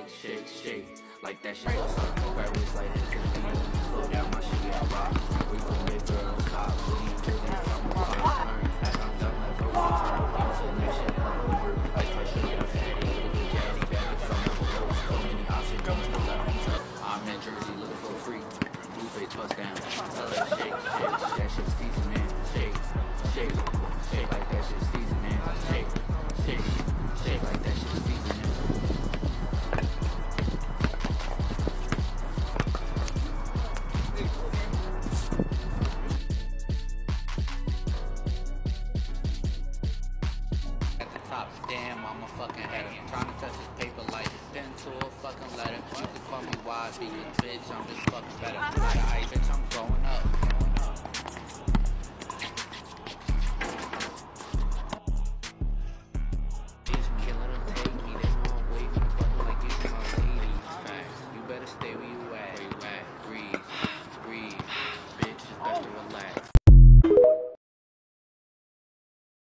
shake, shake, shake. Like that shit was something. Grab wrist like this. Slow down my shit, yeah, I rock. We gon' make girls stop. Believe to them, I'm a rock. As I'm done, like bro, I'm trying to bounce and that shit all over. Like my shit, I'm fatty, little jazzy back. Cause I'm never low. So many options, don't still let them turn. I'm in Jersey looking for free. Blueface touchdown. Tell her shake, shake. That shit's season, man. Shake, shake, shake like that shit's season, man. Shake, shake, shake like that shit's season, man. At the top, damn, I'm a fucking header. Trying to touch this paper like pen to a fucking letter. You can call me YB, bitch, I'm just fucking better. Like, bitch, I'm